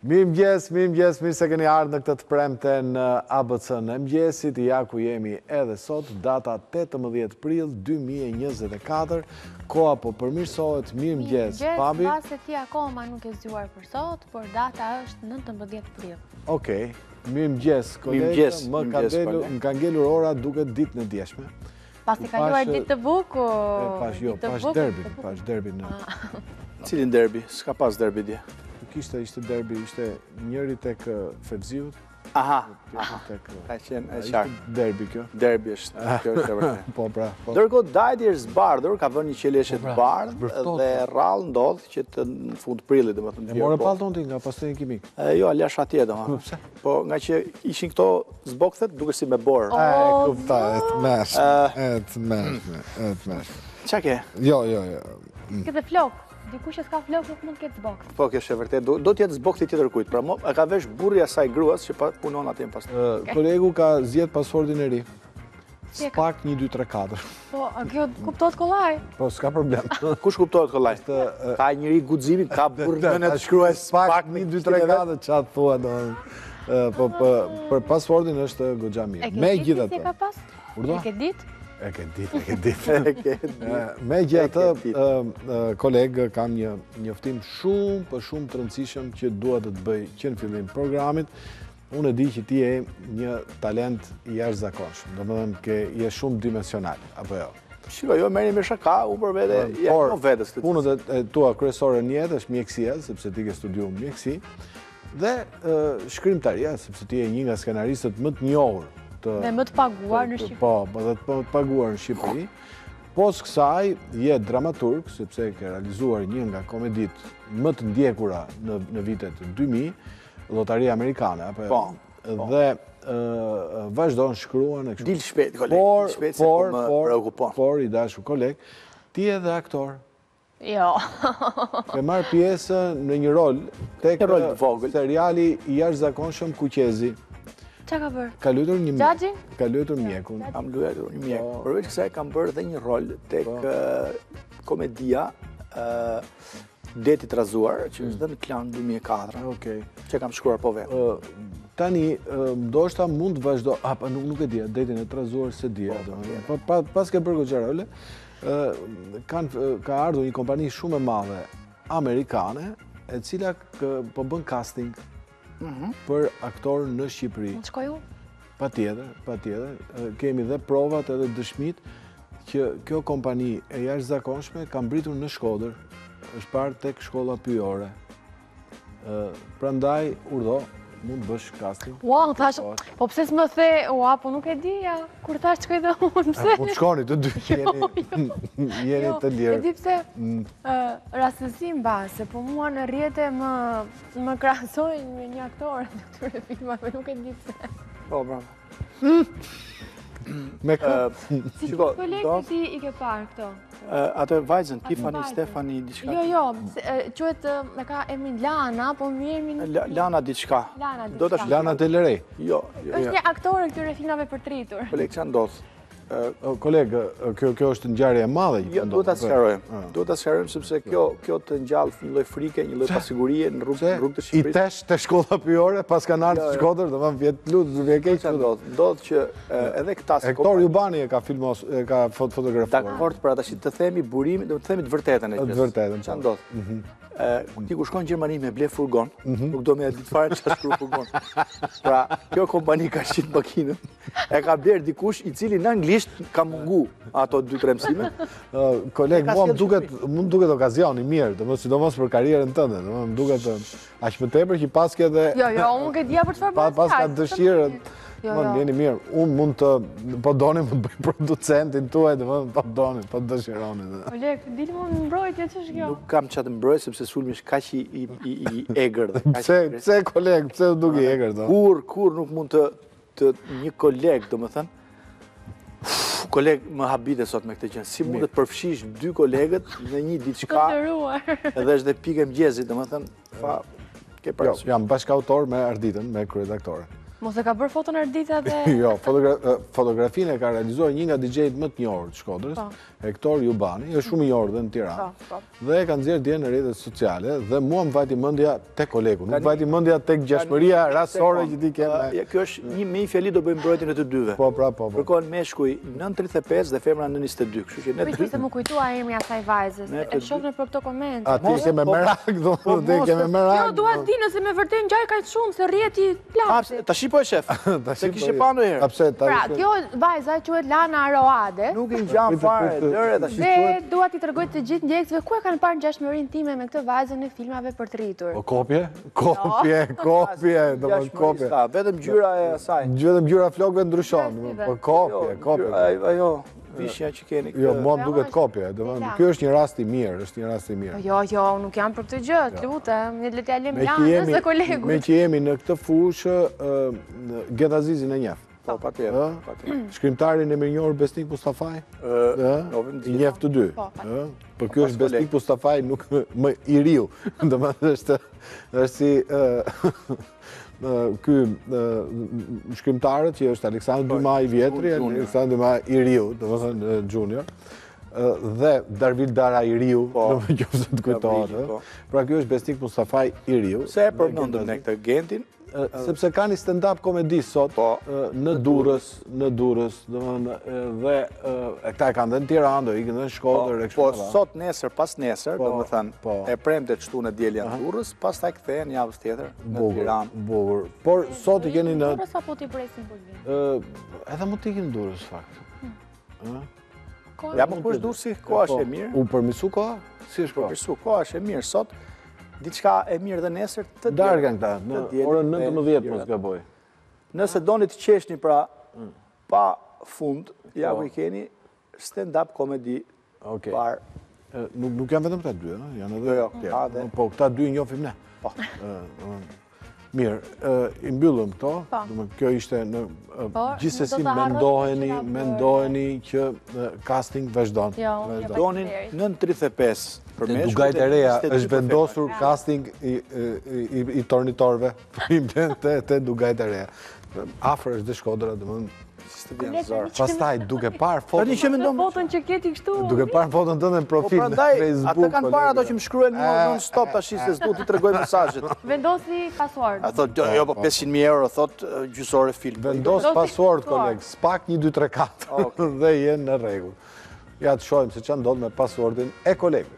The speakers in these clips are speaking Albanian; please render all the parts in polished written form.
Mirë se keni ardhur në këtë të premte në ABC-n e mëngjesit, ja ku jemi edhe sot, data 18 prill 2024, koha po përmirësohet, mirëmëngjes, Babi. Mirëmëngjes, se ti akoma nuk e zgjuar për sot, por data është 19 prill. Okej, mirëmëngjes, kolegë, më ka ngelur ora duke ditë në djeshme. Pasi kaluar ditë të bukur. Pash derbi në... Cilin derbi? S'ka pas derbi dje. Ishte derbi, ishte njëri tek Fevziut. Aha. Ka qenë e qartë. Derbi kjo. Derbi është, kjo është e vërtetë. Po, pra. Ndërkohë dajti është zbardhur, ka vënë një qeleshe të bardhë dhe rrallë ndodh që në fund prillit, domethënë. E morë pallton ti nga pastërin kimik? Jo, alash atje domethënë. Po nga që ishin këto zbokthet duke si me borë. E kuptoj, et meshme. Çka ke? Jo. Këtë flok. Dikush që s'ka flok nuk mund të ketë zbokt. Po, kjo është e vërtetë. Do t'jetë zbokti tjetër kujt. Pra, ka vesh burri asaj gruas që punon atje në pastaj. Kolegu ka zgjedh paswordin e ri. Spak 1 2 3 4. Po, kjo kuptohet kollaj. Po, s'ka problem. Kush kuptohet kollaj? Ka njëri guximi, ka burrën e të shkruaj spak 1 2 3 4, çfarë thua domethënë. Po, për paswordin është goxha mirë. Megjithatë. E ka pas? Urdo? E ke ditë? E ke ditë. Megjithatë, kolegë, kam një njoftim shumë të rëndësishëm që dua të të bëj që në fillim programit. Unë e di që ti je një talent i jashtëzakonshëm, domethënë që je shumë dimensional, apo jo? Shiko, jo merrni me shaka, unë për vete jam vetes këtë. Punët e tua kryesore në jetë është mjekësia, sepse ti ke studiuar mjekësi, dhe shkrimtaria, sepse ti je një nga skenaristët më të njohur. Dhe më të paguar në Shqipëri. Po, dhe të paguar në Shqipëri. Pos kësaj, je dramaturg, sepse ke realizuar një nga komedit më të ndjekura në vitet 2000, Lotaria Amerikane, apo jo? Dhe vazhdon shkruan e kështu. Dil shpejt, koleg. Por, i dashur koleg, ti edhe aktor. Jo. Ke marrë pjesë në një rol tek seriali i jashtëzakonshëm Kuqezi. Qa ka bërë? Ka luetur një Gjagji? Ka luetur mjekun. Kam luetur një mjek. Përveç kësaj kam bërë dhe një rol tek komedia Deti të razuar, që është dhe në Klan 2004. Okej. Që kam shkruar po vetë. Tani, ndoshta mund të vazhdo, nuk e dia, Detin e të razuar se dia. Pas ke bërë goxha role, ka ardhur një kompani shumë e madhe amerikane, e cila po bën casting për aktor në Shqipëri. Në shkoj unë? Patjetër. Kemi dhe provat edhe dëshmit që kjo kompani e jashtëzakonshme ka mbritur në Shkodër, është parë tek shkolla pyjore. Prandaj, urdo, mund bësh casting. Ua, thash, po pse s'më the, po nuk e dija, kur thash që këjtë unë, pse? Po të shkoni të dy, jeni të lirë. E di pse, rastësim ba, se po mua në rrjete më krahasojnë me një aktor në këtyre filmave, nuk e di pse. Po, bravo. Me kë? Si që kolegë ti i ke parë këto? Ato e vajzën, Tiffany, Stefani, diçka. Jo, quhet me ka emrin Lana, po më emrin... Lana diçka. Lana Telerej. Jo. është një aktore këtyre filmave për tritur. Kolegë, që ndodhë? Kolegë, kjo është ngjarje e madhe. Jo, duhet ta sqarojmë. Duhet ta sqarojmë sepse kjo të ngjall një lloj frike, një lloj pasigurie në rrugë të Shqipërisë. I tesh te shkolla pyjore, pas kanë ardhur në Shkodër, domethënë vjet lut, vjen keq. Ndodh që edhe këta Hector Jubani e ka filmos, e ka fotografuar. Dakor, pra tash të themi burimin, do të themi të vërtetën e gjës. Të vërtetën. Çfarë ndodh? Ti ku shkon në Gjermani me ble furgon, nuk do me ditë fare çfarë shkruaj furgon. Pra, kjo kompani ka shit makinën, e ka bler dikush i cili në anglisht ka mungu ato 2-3 mësime. Koleg, mua më duket okazion i mirë, sidomos për karrierën tënde, më duket aq më tepër që pas ke edhe Jo, unë ke dia për çfarë bëj. Pas ka dëshirën. Jeni mirë, unë mund të, po doni më të bëj producentin tuaj, po doni, po dëshironi. Oleg, dilë më në mbrojtje, që është kjo? Nuk kam që të mbroj, sepse sulmi është kaq i egër. Pse koleg, pse duke i egër? Kur nuk mund të një koleg, do më thënë, koleg më habite sot me këtë gjë. Si mund të përfshish 2 kolegët në një diçka, edhe është dhe pikë mëngjesit, do më thënë, ke parasysh. Jam bashkautor me Arditën, me kryedaktore. Mos e ka bërë foton Ardita dhe... Jo, fotografinë e ka realizuar një nga DJ-t më të njohur të Shkodrës, Hektor Jubani, është shumë i njohur dhe në Tiranë. Dhe e ka nxjerrë dje në rrjetet sociale dhe mua më vajti mendja tek kolegu, nuk vajti mendja tek gjashmëria rastësore që ti ke. Kjo është një me i fjali do bëjmë mbrojtjen e të dyve. Po, pra, po. Kërkon meshkuj 9:35 dhe femra 9:22, kështu që ne dy. Se më kujtua emri asaj vajzës. E shoh në për këto komente. A ti ke me merak, do ke me merak. Jo, dua të di nëse me vërtet ngjaj kaq shumë se rrjeti plagë. Tash po e shef. Se kishe pa ndonjëherë. Pra, kjo vajza quhet Lana Aroade. Nuk i ngjan fare lëre tash. Dhe dua t'i tregoj të gjithë ndjekësve ku e kanë parë ngjashmërinë time me këtë vajzën në filmave për të rritur. O kopje, domethënë kopje. Vetëm ngjyra e asaj. Vetëm ngjyra flokëve ndryshon, po kopje. Ajo vishja që keni. Jo, mua më duket kopje, domethënë ky është një rast i mirë, Jo, nuk jam për këtë gjë, lutem, ne le t'ja lëm Lanës dhe kolegut. Me që jemi në këtë fushë, Gjet Azizin e njeh. Po, patjetër. Shkrimtarin e mirënjohur Besnik Mustafaj? I njeh të dy. Po ky është Besnik Mustafaj, nuk më i riu. Domethënë është si ky shkrimtarët që është Aleksandr Dyma i vjetri, Aleksandr Dyma i riu, domethënë junior. Dhe Darvil Dara i riu, nëse të kujtohet. Pra ky është Besnik Mustafaj i riu. Se e përmendëm ne këtë Gentin? Sepse ka një stand-up komedi sot në Durrës, dhe këta e kanë dhe në Tiranë, do ikin dhe në Shkodër. Po sot nesër, pas nesër, do më thënë, e premte të shtu në dielja në Durrës, pas taj kthehen javës tjetër në Tiranë. Bukur. Por sot i keni në... Durrës apo t'i presin për vinë? Edhe mu t'ikin në Durrës, fakt. Ja, po ku është Durrësi, koha është e mirë? U përmisu koha? Si është koha? Përmisu, koha është e mirë. Sot, diçka e mirë dhe nesër të djelë. Darga në këta, në orën 19 mos gaboj. Nëse doni të qeshni pra pa fund, ja ku i keni stand-up comedy bar. Nuk janë vetëm këta dy, janë edhe tjerë. Po, këta dy njofim ne. Mirë, i mbyllëm këto, kjo ishte në gjithsesi mendoheni që casting vazhdon. Donin 9:35 për me Dugajt e reja është vendosur casting i tornitorve të Dugajt e reja. Afër është dhe Shkodra, pastaj duke parë foton që keti kështu. Duke parë foton tënde në profil në Facebook. Ata kanë parë ato që më shkruajnë mua non-stop tash se s'du t'i tregoj mesazhet. Vendosi password. A thot, jo, po 500.000 euro, thot gjysore film. Vendos password, koleg, spak 1, 2, 3, 4 dhe jenë në rregull. Ja të shohim se ç'a ndodh me passwordin e kolegut.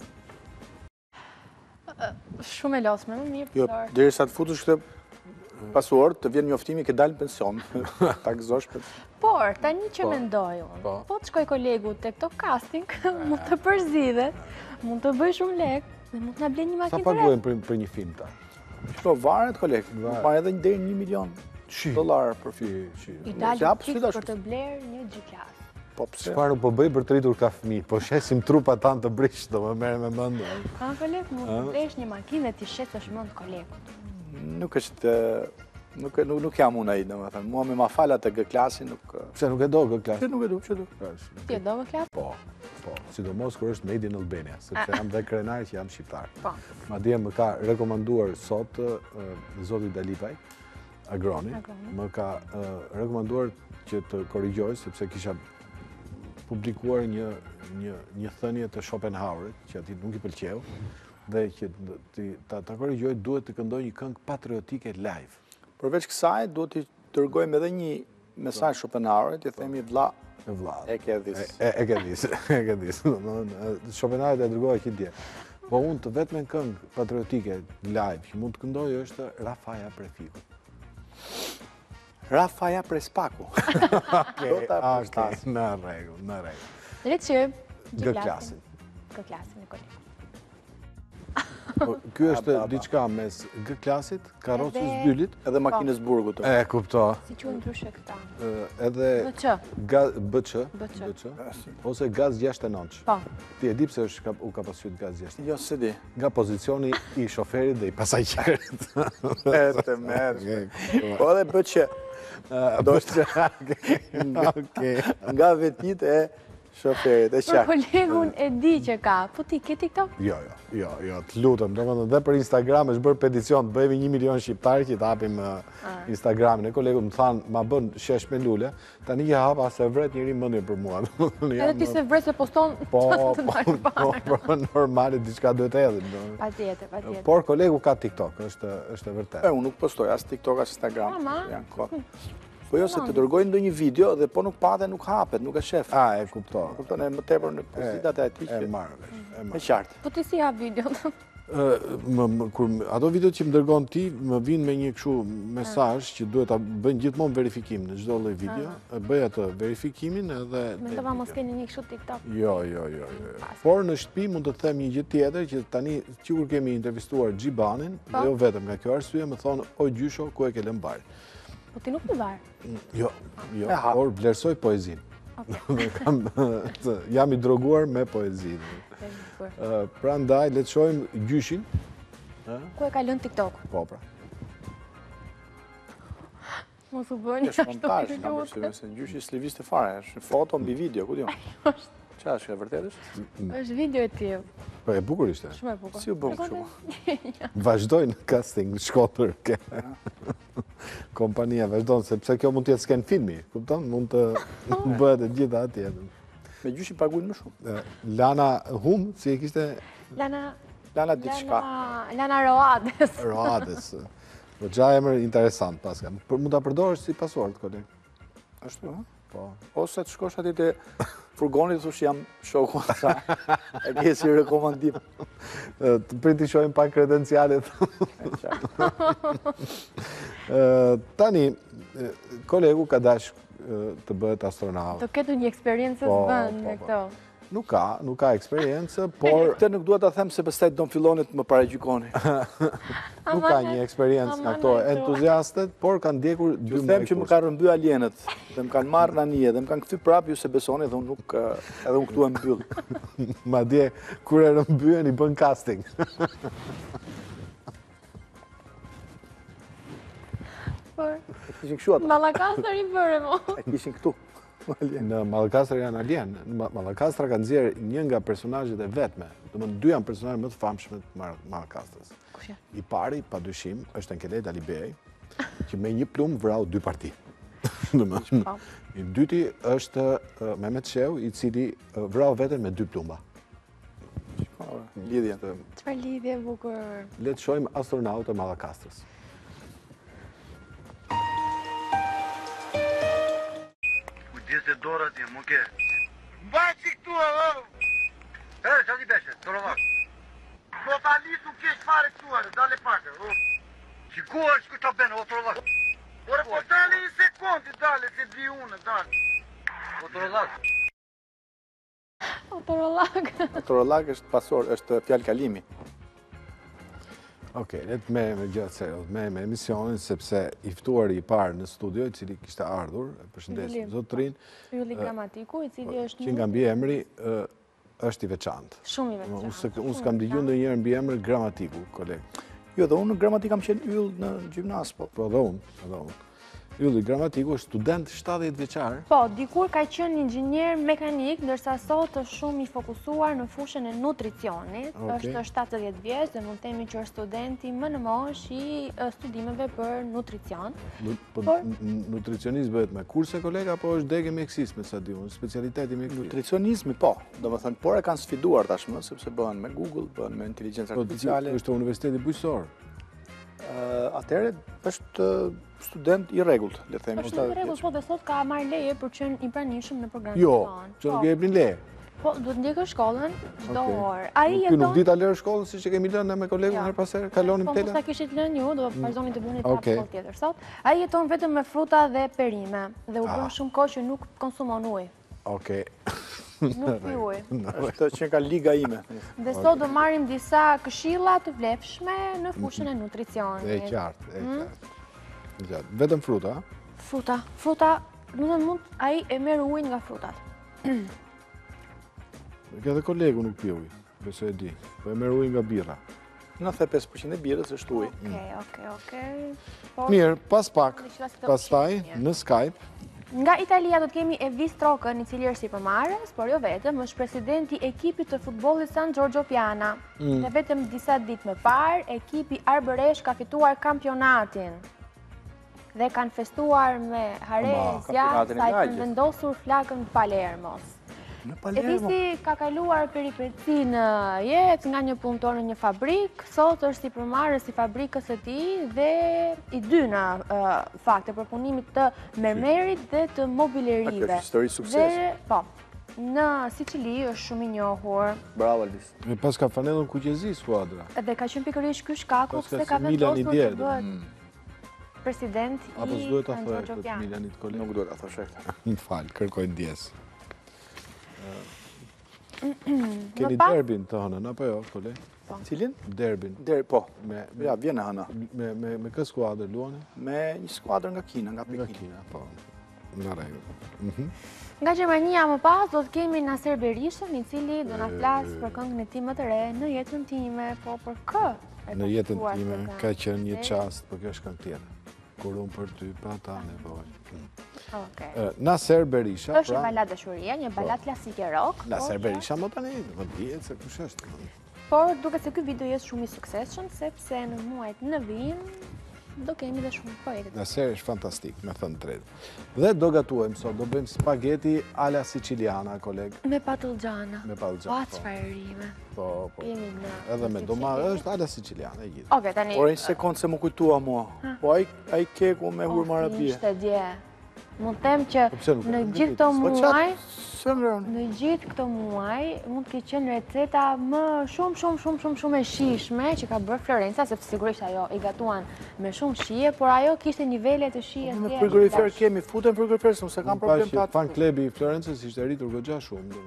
Shumë e losme, më mirë. Jo, derisa të futesh këtë password, të vjen njoftimi ke dalë në pension. Ta gëzosh për... Por, tani që mendoj unë, po të shkoj kolegu të këto casting, mund të përzidhe, mund të bëj shumë lek, dhe mund të na blen një makinë të re. Sa paguajnë për një film ta? Po, varet, koleg. Varet edhe deri $1 milion për film. I dalë pikë për të bler një G-Class. Çfarë po bëj për të rritur ka fëmijë? Po shesim trupa tanë të brish, do më merre me mend. Koleg, mund të blesh një makinë dhe ti shesësh mend kolegut. Nuk është, nuk jam unë ai, domethënë. Mua me ma fala të G-Klassi nuk... Pse nuk e do G-Klassi? Nuk e do, pse do? Ti e do G-Klassi? Po, sidomos kur është made in Albania, sepse jam dhe krenar që jam shqiptar. Po. Madje më ka rekomanduar sot zoti Dalipaj, Agroni, më ka rekomanduar që të korrigjoj, sepse kisha publikuar një thënie të Schopenhauerit, që ati nuk i pëlqeu, dhe që ta korrigjoj duhet të këndoj një këngë patriotike live. Përveç kësaj, duhet të dërgojmë edhe një mesazh Schopenhauerit, i themi vlla, e ke dhis. E ke dhis. Schopenhauerit e dërgoj që dje. Po unë të vetëm këngë patriotike live që mund të këndoj është Rafaja Prefiku. Rafaja Prespaku. Në rregull. Le të shojmë G-Klassin. G-Klassin e kolegut. Ky është diçka mes G-Klassit, karrocës Bylit, edhe makinës Burgut. E kupto. Si quhen ndryshe këta? Edhe BC, ose gaz 69. Po. Ti e di pse u ka pasur gaz 69? Jo, se di. Nga pozicioni i shoferit dhe i pasagjerit. E të merë. Po edhe BC. Nga vetit e Shoferit, e Për qartë. kolegun e di që ka, po ti ke TikTok? Jo, të lutëm, dhe për Instagram është bërë peticion, të bëjmë 1 milion shqiptarë që të hapim Instagramin. E kolegu më thanë, ma bën shesh me lule, tani që hapa se vret njëri mëndje për mua. Edhe ti se vret se poston Po, të ndarë normale, diçka duhet edhe. Pa tjetër. Por kolegu ka TikTok, është e vërtet. Unë nuk postoj, as TikTok, as Instagram. Janë kohë. Po jo, se No. të dërgojnë ndonjë video dhe po nuk pate, nuk hapet, nuk e shef. A, e kuptoj. Kupton, e më tepër në pozitat e ati E që marrë vesh. e qartë. Po ti si hap video? Ato video që më dërgon ti, më vinë me një këshu mesazh që duhet ta bëjnë gjithmonë verifikim në çdo lloj video. E bëj atë verifikimin edhe... Mendova mos keni një kështu TikTok. Jo. Por në shtëpi mund të them një gjë tjetër që tani kur kemi intervistuar Gjibanin, dhe jo vetëm nga kjo arsye, më thonë, oj gjysho, ku e ke lënë bar? Po ti nuk i var. Jo, por vlerësoj poezinë. Jam i droguar me poezinë. Pra ndaj, le të shohim gjyshin. Ku e ka lënë TikTok? Po, pra. Mos u bëni Është montazh, na përsëri se gjyshi s'lëvizte fare, është foto mbi video, ku diun. Çfarë është, e vërtetë është? Është video e tillë. Po e bukur ishte. Shumë e bukur. Si u bën kështu? Vazhdoj në casting në Shkodër. Kompania vazhdon, sepse kjo mund të jetë sken filmi, kupton? Mund të bëhet e gjitha atje. Me gjyshi paguajnë më shumë. Lana Hum, si e kishte? Lana diçka. Lana Roades. Roades. Po gja emër interesant paska. Mund ta përdorësh si pasuard, koleg. Ashtu, ha? Po. Ose të shkosh aty te furgoni të thush jam shoku sa. E ke si rekomandim. Të priti shohim pak kredencialet. Tani, kolegu ka dash të bëhet astronaut. Do ketë një eksperiencë të bën me këto. Nuk ka eksperiencë, por... Këtë nuk duhet ta them se pastaj do më filloni të më paragjykoni. Nuk ka një eksperiencë nga këto entuziastet, por kanë ndjekur 2 muaj. Them që më kanë rëmby alienët, dhe më kanë marrë anije, dhe më kanë kthy prapë, ju se besoni, dhe unë nuk, edhe unë këtu e mbyll. Madje, kur e rëmbyen i bën casting. E kishin kështu ata. Mallakastër i bëre mo. E kishin këtu. Në Mallakastër janë alien. Mallakastra ka nxjerrë një nga personazhet e vetme. Domethënë 2 janë personazhet më të famshëm të Mallakastrës. I pari, padyshim, është Enkeled Alibej, që me një plumë vrau 2 parti. I dyti është Mehmet Sheu, i cili vrau veten me 2 plumba. Lidhje. Çfarë lidhje bukur. Le të shohim astronaut e Mallakastrës. Kujdes e dora ti, më ke. Mbaqi këtu, qa ti beshe, të rovak. Po ta lisu kesh fare këtu, dale pak. Që ku është këta bene, o të rovak. Ore, po dale 1 sekundi, dale, se di unë, dale. O të rovak. Otorollag. Otorollag është pasor, është fjalë kalimi. Okej, le të merrem me gjatë serios, me emisionin, sepse i ftuari i parë në studio, i cili kishte ardhur, e përshëndesim zotrin. Ylli Gramatiku, i cili është që nga mbiemri është i veçantë. Shumë i veçantë. Unë s'kam dëgjuar ndonjëherë mbiemër Gramatiku, koleg. Jo, dhe unë në gramatik kam qenë yll në gjimnas, po. Po, edhe unë. Ylli Gramatiku është student 70 vjeçar. Po, dikur ka qenë inxhinier mekanik, ndërsa sot është shumë i fokusuar në fushën e nutricionit. Është 70 vjeç dhe mund të themi që është studenti më në moshë i studimeve për nutricion. Nutricionist bëhet me kurse, kolega, apo është degë mjekësisë, me sa di unë, specialiteti mjekësisë? Nutricionizmi, po. Domethënë, por e kanë sfiduar tashmë, sepse bëhen me Google, bëhen me inteligjencë artificiale. Është universiteti bujqësor. Atëherë është student i rregullt, le të themi. Është i rregullt, po dhe sot ka marrë leje për qenë i pranishëm në programin tonë. Jo, që nuk e jepnin leje. Po, duhet ndjekë shkollën çdo orë. Ai jeton. Nuk dita lërë shkollën siç e kemi lënë me kolegun her pas here, kalonim tela. Po, mos ta kishit lënë ju, do të vazhdoni të bëni prapë shkollë tjetër sot. Ai jeton vetëm me fruta dhe perime dhe u bën shumë kohë që nuk konsumon ujë. Okej. Nuk pi ujë. Është që ka liga ime. Dhe sot do marrim disa këshilla të vlefshme në fushën e nutricionit. E qartë. Vetëm fruta? Fruta, mund ai e merr ujin nga frutat. Edhe kolegu nuk pi ujë, besoj e di. Po e merr ujin nga birra. 95% e birrës është ujë. Okej. Mirë, pas pak, pastaj në Skype Nga Italia do të kemi Evis Trokën, i cili është sipërmarrës, por jo vetëm, është presidenti i ekipit të futbollit San Giorgio Piana. Dhe vetëm disa ditë më parë, ekipi arbëresh ka fituar kampionatin. Dhe kanë festuar me harezja sa i kanë vendosur flakën Palermos. Evisi ka kaluar peripeci në jetë nga një punëtor në një fabrik, sot është sipërmarrës i fabrikës së tij dhe i dy në fakte për punimin të mermerit dhe të mobilerive. Kjo është histori suksesi. Po, në Sicili është shumë i njohur. Bravo Elvis. Me pas ka fanellën kuqezi skuadra. Dhe ka qenë pikërisht ky shkaku pse ka vendosur të bëhet president i San Giorgio Piana. Milanit koleg. Nuk duhet ta thosh këtë. Më fal, kërkoj ndjes. Keni derbin të hënën, apo jo, koleg? Cilin? Derbin. Po, ja, vjen e hëna. Me kë skuadër luani? Me një skuadër nga Kina, nga Pekin. Nga Kina, po. Në rregull. Nga Gjermania më pas do të kemi Naser Berishën, i cili do na flasë për këngën e tij më të re, Në jetën time, po për kë? Në jetën time ka qenë një çast, por kjo është këngë tjetër. Kur unë për ty pa ta nevojë. Naser Berisha. Është një balad dashurie, një balad klasike rock. Naser Berisha më tani, do të dihet se kush është. Por duket se ky video është shumë i suksesshëm sepse në muajt në vijim do kemi dhe shumë poetë. Naser është fantastik, me thënë drejtë. Dhe do gatuajmë sot, do bëjmë spaghetti alla siciliana, koleg. Me patullxhana. Me patullxhana. Pa çfarë rime. Po. Jemi në. Edhe me domate është alla siciliana e gjithë. Okej, tani. Por një sekond se më kujtua mua. Po ai keku me hurma arabie. Ishte dje. Mund të them që në gjithë këto muaj, në gjithë këto muaj, mund të ketë qenë receta më shumë e shijshme që ka bërë Florenca, sepse sigurisht ajo i gatuan me shumë shije, por ajo kishte nivele të shijes tjera. Me frigorifer kemi, futen frigorifer, se kam problem të atë. Fan klebi i Florencës ishte rritur goxha shumë.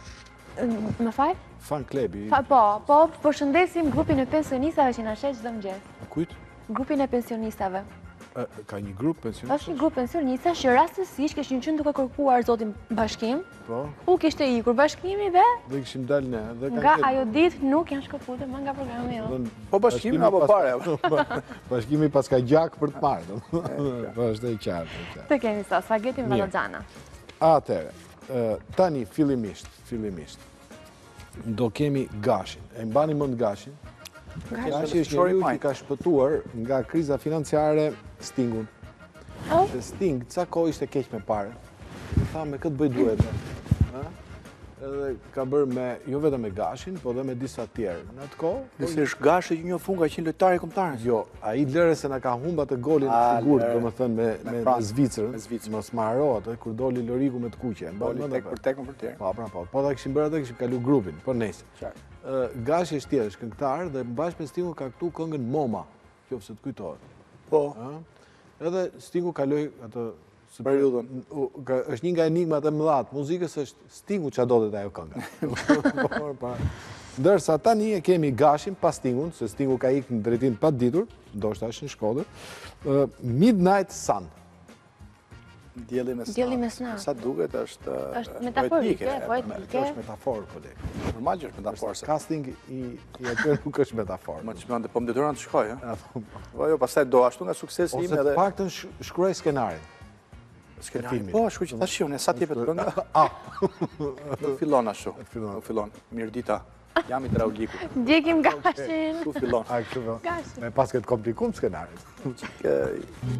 Më fal? Fan klebi. Po, përshëndesim grupin e pensionistave që na sheh çdo mëngjes. Kujt? Grupin e pensionistave. Ka një grup pensionista? Është një grup pensionista që rastësisht kishin qenë duke kërkuar zotin bashkim. Po. U kishte ikur bashkimi dhe kishim dalë ne. Nga ajo ditë nuk janë shkëputur më nga programi jonë. Po bashkimi apo pare? Bashkimi pas ka gjak për të marrë. Po është e qartë. Të kemi sot, spaghetti me patullxhana. Atëherë, tani fillimisht do kemi gashin. E mbani mend gashin? Gashi është njeriu që ka shpëtuar nga kriza financiare Stingun. Dhe Sting, ca kohë ishte keq me parë. Tha me këtë bëj duhet. Edhe ka bërë me, jo vetëm me gashin, po dhe me disa tjerë. Në atë kohë... Nëse është gashi që një fun ka qenë lojtari kombëtarës? Jo, a i lëre se na ka humbat e golin sigurt, do më thënë me Zvicrën. Mos ma harohet, kur doli Loriku me të kuqe. Doli tek për tjerë. Po da kishim bërë atë, kishim kalu grupin, por nesër. Gashi është tjerë, është këngëtar dhe bashkë me Stingu ka këtu këngën Moma, qoftë se të kujtohet. Po. Edhe Stingu kaloi atë periudhën. Është një nga enigmat e mëdha të muzikës, është Stingu ç'a do të ajo kënga. Ndërsa tani e kemi Gashin pas Stingun, se Stingu ka ikë në drejtim pa ditur, ndoshta është në Shkodër. Midnight Sun. Dielli me snar. Sa duket është metaforike, poetike. Është metaforë, koleg. Normal që është metaforë. Casting i atë nuk është metaforë. Ma që me po më detyron të shkoj, Po jo, pastaj do ashtu nga suksesi im edhe... Ose të paktën shkruaj skenarin. Skenarin? Po, shkuj që ta shion, e sa t'jepet kënga? Nuk fillon ashtu. Nuk fillon. Mirë dita. Jam i Trauliku. Ndjekim Gashin. Tu fillon. Me pas këtë komplikum skenarin.